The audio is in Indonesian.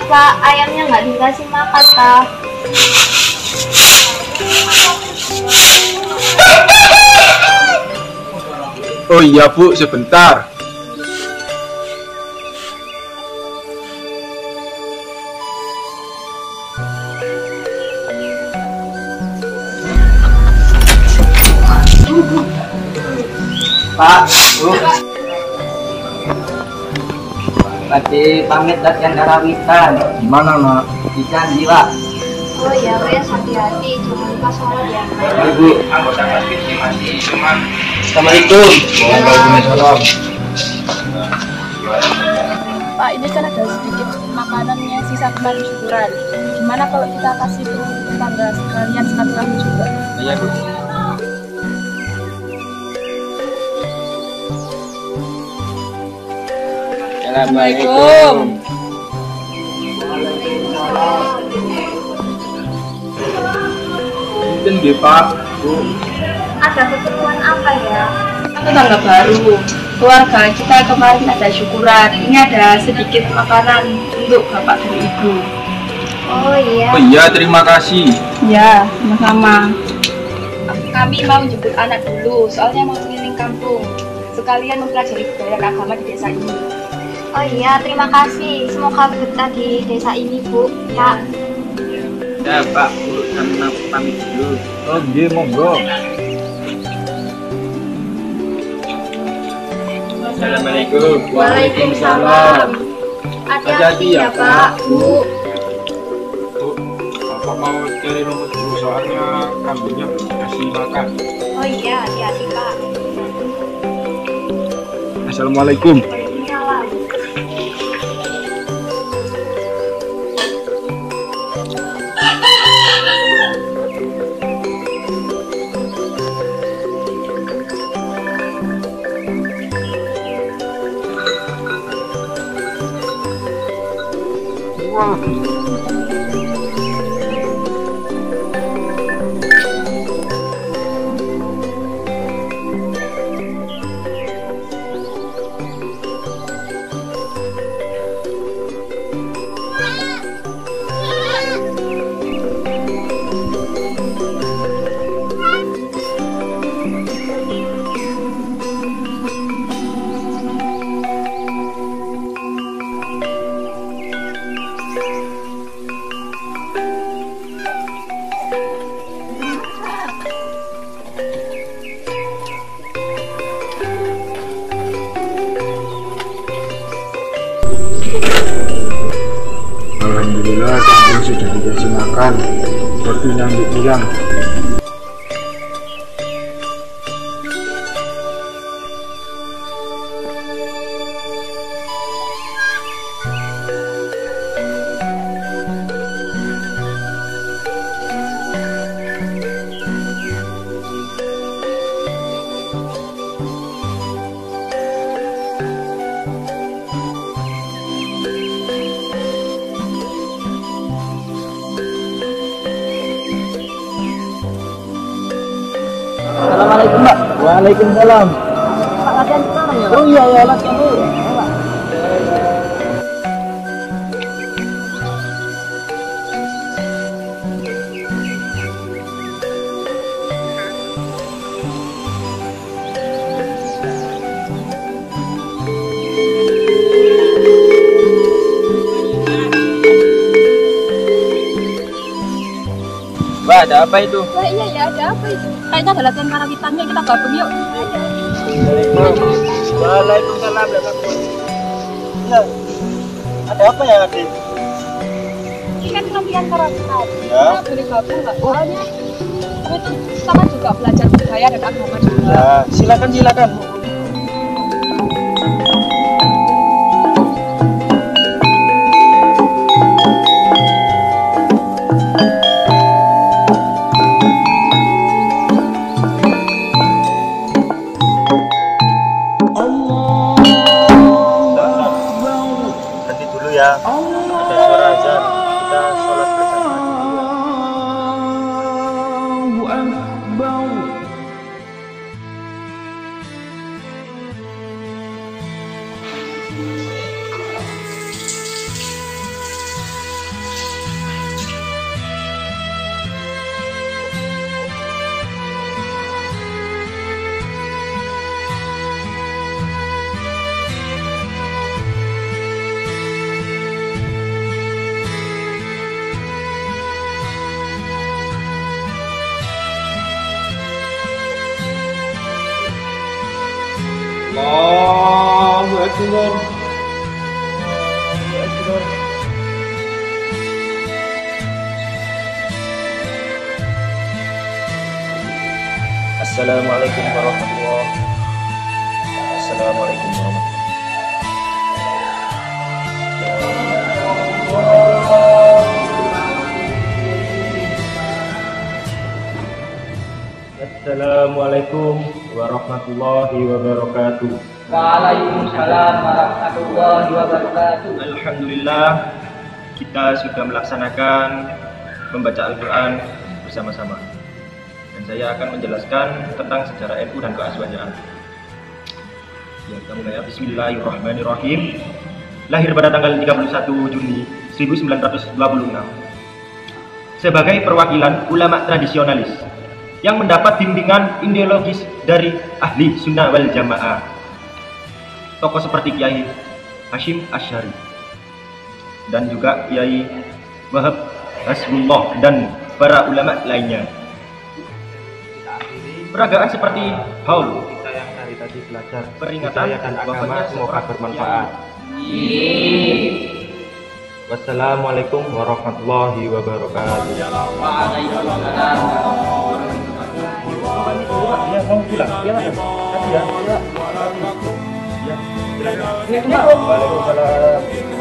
Pak, ayamnya nggak dikasih makan, Pak. Oh iya Bu, sebentar. Pak, Bu. Lagi pamit latihan karawitan. Gimana nak? Di Candi, Pak. Oh iya, Wes, hati-hati, jangan lupa sholat ya. Ibu. Assalamualaikum. Waalaikumsalam. Pak, ini kan ada sedikit makanannya sisa kemarin syukuran. Gimana kalau kita kasih ke tetangga sekalian silaturahmi juga? Iya, Bu. Assalamualaikum. Mungkin deh Pak, Bu. Ada keperluan apa ya? Tetangga baru. Keluarga kita kemarin ada syukuran. Ini ada sedikit makanan untuk Bapak dan Ibu. Oh iya. Oh iya, terima kasih. Ya, sama-sama. Kami mau jemput anak dulu, soalnya mau keliling kampung. Sekalian mempelajari budaya agama di desa ini. Oh iya, terima kasih. Semoga betah di desa ini, Bu. Pak. Ya, Pak, Bu, sama pamit dulu. Oh iya, monggo. Assalamualaikum. Waalaikumsalam. Hati-hati ya, Pak, Bu. Bu, Bapak mau cari rumput dulu soalnya kambingnya belum dikasih makan. Oh iya, hati-hati, Pak. Assalamualaikum. Waalaikumsalam. Wah. Alhamdulillah kambing sudah dikasih makan. Seperti yang dibilang. Assalamualaikum, Mbak. Waalaikumsalam. Pak, latihan sekarang ya, Pak? Oh iya, ya, latihan dulu. Mbak, ada apa itu? Wah, iya ya, ada apa itu? Kayaknya ada latihan karawitannya, kita gabung yuk. Waalaikumsalam. Ya, ada apa ya, Adik? Ini kan latihan karawitan. Ya. Kita boleh gabung nggak? Soalnya itu sama juga belajar budaya dan agama juga. Ya, silakan. Berhenti dulu ya. Ada suara azan. Kita sholat bersama. Akbar. Assalamualaikum warahmatullahi wabarakatuh. Assalamualaikum warahmatullahi wabarakatuh. Assalamualaikum warahmatullahi wabarakatuh. Waalaikumsalam warahmatullahi wabarakatuh. Alhamdulillah, kita sudah melaksanakan membaca Al-Quran bersama-sama. Dan saya akan menjelaskan tentang sejarah NU dan keaswajaan. Ya, kita mulai. Bismillahirrahmanirrahim. Lahir pada tanggal 31 Juni 1926 sebagai perwakilan ulama tradisionalis yang mendapat bimbingan ideologis dari ahli sunnah wal jamaah. Tokoh seperti Kiai Hashim Asy'ari dan juga Kiai Wahab Hasbullah dan para ulama lainnya. Peragaan seperti haul Kita yang dari tadi belajar peringatan budaya dan agama bahwasanya semoga seorang bermanfaat. Wassalamualaikum warahmatullahi wabarakatuh. Waalaikumsalam. Ya, mau pulang. Ya, tadi ya. Ya. Ini Pak. Waalaikumsalam.